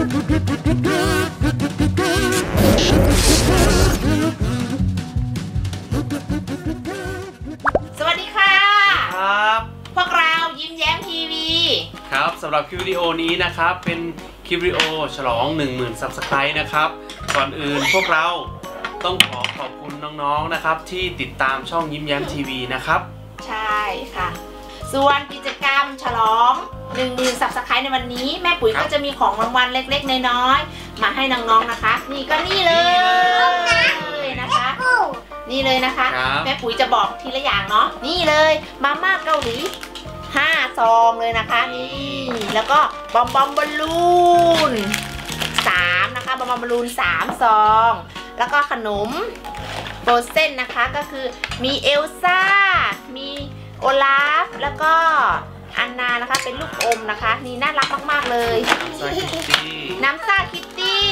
สวัสดีค่ะครับพวกเรายิ้มแย้มทีวีครับสำหรับคลิปวิดีโอนี้นะครับเป็นคลิปวิดีโอฉลอง 10,000 Subscribe นะครับก่อนอื่นพวกเราต้องขอบคุณน้องๆนะครับที่ติดตามช่องยิ้มแย้มทีวีนะครับใช่ค่ะส่วนกิจกรรมฉลอง 10,000 Subscribe ในวันนี้แม่ปุ๋ยก็จะมีของรางวัลเล็กๆน้อยๆมาให้น้องๆนะคะนี่ก็นี่เลยนะคะนี่เลยนะคะแม่ปุ๋ยจะบอกทีละอย่างเนาะนี่เลยมาม่าเกาหลี5 ซองเลยนะคะนี่แล้วก็บอมบอลลูน3นะคะบอมบอลลูน3 ซองแล้วก็ขนมโฟรเซนนะคะก็คือมีเอลซ่ามีโอลาฟแล้วก็อันนานะคะเป็นลูกอมนะคะนี่น่ารักมากๆเลยน้ำซ่าคิตตี้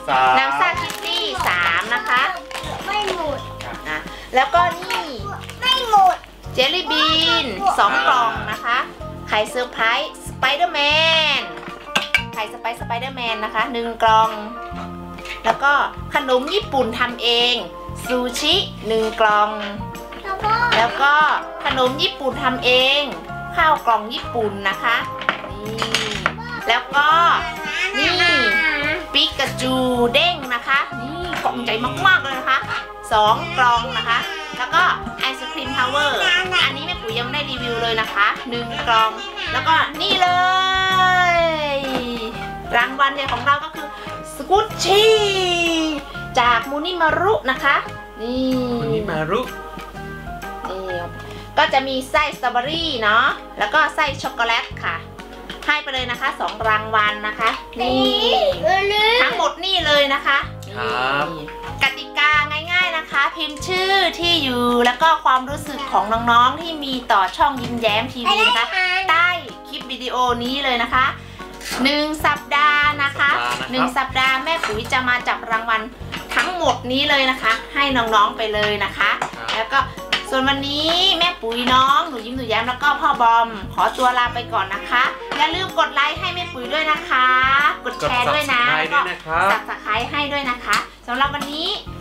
3นะคะไม่หมดนะแล้วก็นี่ไม่หมดเจลลี่บีน2 กล่องนะคะไข่เซอร์ไพรส์สไปเดอร์แมนไข่สไปเดอร์แมนนะคะ1 กล่องแล้วก็ขนมญี่ปุ่นทำเองซูชิ1 กล่องแล้วก็ขนมญี่ปุ่นทำเองข้าวกล่องญี่ปุ่นนะคะนี่แล้วก็นี่ปิกาจูเด้งนะคะนี่กล่องใหญ่มากๆเลยนะคะ2 กล่องนะคะแล้วก็ไอศครีมพาวเวอร์อันนี้แม่ปุ๋ยยังไม่ได้รีวิวเลยนะคะ1 กล่องแล้วก็นี่เลยรางวัลใหญ่ของเราก็คือสกุชชี่จากมูนิมารุนะคะนี่มูนิมารุนี่ก็จะมีไส้สตรอเบอรี่เนาะแล้วก็ไส้ช็อกโกแลตค่ะให้ไปเลยนะคะ2 รางวัลนะคะนี่ทั้งหมดนี่เลยนะคะครับกติกาง่ายๆนะคะพิมพ์ชื่อที่อยู่แล้วก็ความรู้สึกของน้องๆที่มีต่อช่องยิ้มแย้มทีวีนะคะใต้คลิปวิดีโอนี้เลยนะคะ1 สัปดาห์นะคะ1 สัปดาห์แม่ปุ๋ยจะมาจับรางวัลทั้งหมดนี้เลยนะคะให้น้องๆไปเลยนะคะแล้วก็ส่วนวันนี้แม่ปุ๋ยน้องหนูยิ้มหนูแย้มแล้วก็พ่อบอมขอตัวลาไปก่อนนะคะอย่าลืมกดไลค์ให้แม่ปุ๋ยด้วยนะคะกดแชร์ด้วยนะแล้วก็Subscribeให้ด้วยนะคะสำหรับวันนี้